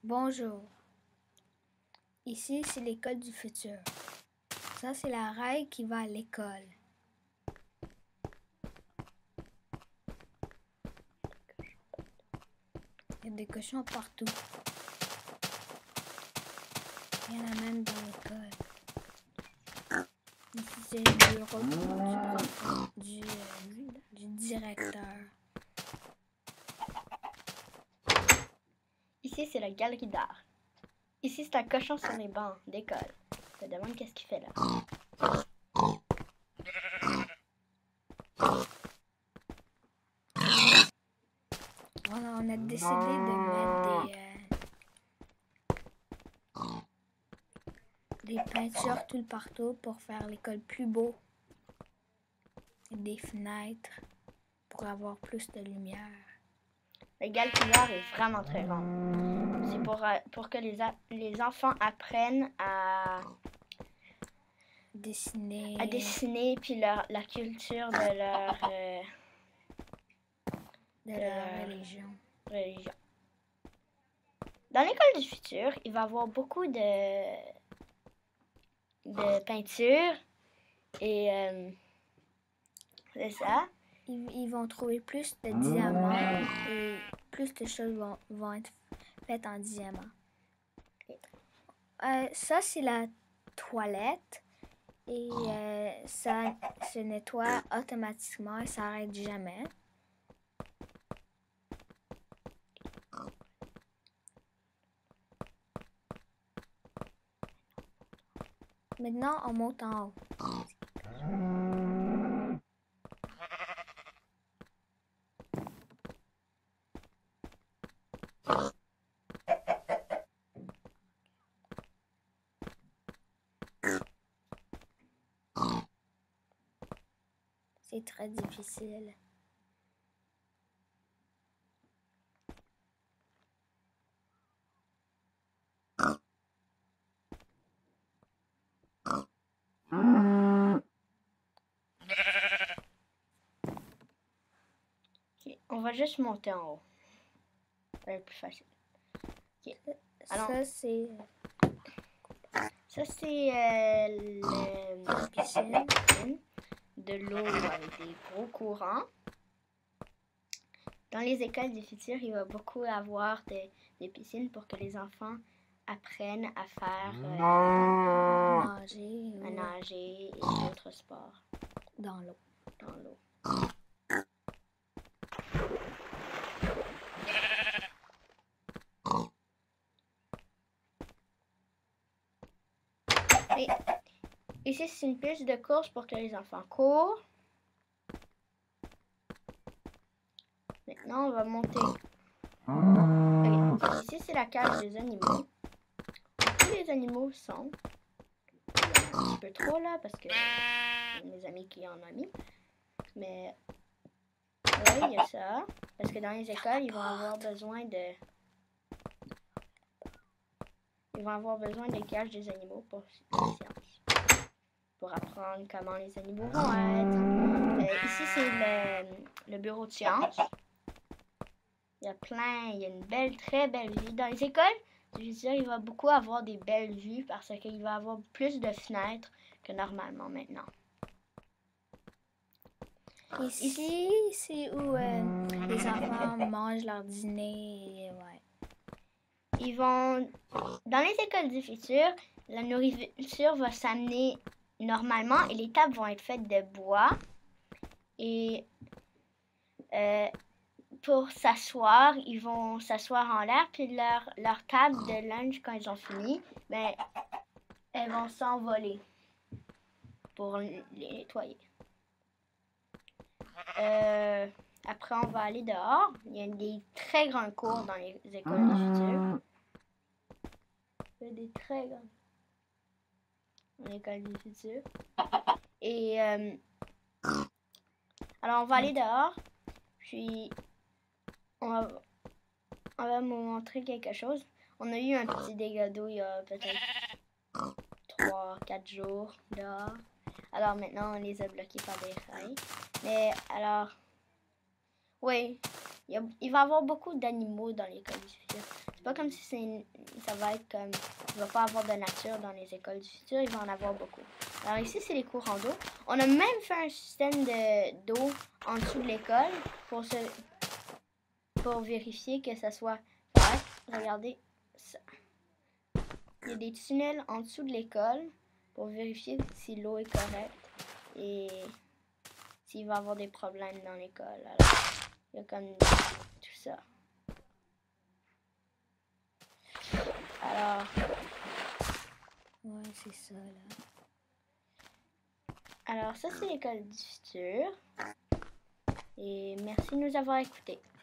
Bonjour. Ici, c'est l'école du futur. Ça, c'est la Raille qui va à l'école. Il y a des cochons partout. Il y en a même dans l'école. Ici, c'est le bureau du directeur. Ici, c'est la galerie d'art. Ici, c'est un cochon sur les bancs d'école. Je me demande qu'est-ce qu'il fait là. On a décidé de mettre des peintures tout le partout pour faire l'école plus beau. Et des fenêtres pour avoir plus de lumière. La galerie d'art est vraiment très grande. C'est pour que les enfants apprennent à dessiner puis la culture de leur religion. Dans l'école du futur, il va y avoir beaucoup de peinture et c'est ça. Ils vont trouver plus de diamants et plus de choses vont être faites en diamants. Ça, c'est la toilette et ça se nettoie automatiquement et ça n'arrête jamais. Maintenant, on monte en haut. C'est très difficile. Okay. On va juste monter en haut. Ça va être plus facile. Okay. Alors, ça, c'est la piscine de l'eau avec des gros courants. Dans les écoles du futur, il va beaucoup avoir des piscines pour que les enfants apprennent à faire nager et d'autres sports. Dans l'eau. Et ici, c'est une piste de course pour que les enfants courent. Maintenant, on va monter. Okay. Ici, c'est la cage des animaux. Tous les animaux sont. Il y en a un petit peu trop là parce que c'est mes amis qui en ont mis. Mais oui, il y a ça. Parce que dans les écoles, ils vont avoir besoin des cages des animaux pour sciences. Pour apprendre comment les animaux vont être. Ici, c'est le bureau de sciences. Il y a une très belle vue. Dans les écoles, je veux dire, il va beaucoup avoir des belles vues parce qu'il va avoir plus de fenêtres que normalement maintenant. Ici, c'est où les enfants mangent leur dîner. Ouais. Dans les écoles du futur, la nourriture va s'amener normalement et les tables vont être faites de bois. Et pour s'asseoir, ils vont s'asseoir en l'air, puis leur table de lunch, quand ils ont fini, ben, elles vont s'envoler pour les nettoyer. Après, on va aller dehors. Il y a des très grands cours dans les écoles du futur. Il y a des très grands dans l'école du futur. Et alors, on va aller dehors. Puis, on va vous montrer quelque chose. On a eu un petit dégât d'eau il y a peut-être 3-4 jours dehors. Alors maintenant, on les a bloqués par des rails. Mais alors, oui, il va y avoir beaucoup d'animaux dans l'école du futur. C'est pas comme si ça va être comme... Il va pas avoir de nature dans les écoles du futur, il va en avoir beaucoup. Alors ici, c'est les courants d'eau. On a même fait un système d'eau en dessous de l'école pour vérifier que ça soit correct. Regardez ça. Il y a des tunnels en dessous de l'école pour vérifier si l'eau est correcte et s'il va y avoir des problèmes dans l'école. Alors, il y a comme tout ça. Alors... Ouais, c'est ça, là. Alors, ça, c'est l'école du futur. Et merci de nous avoir écoutés.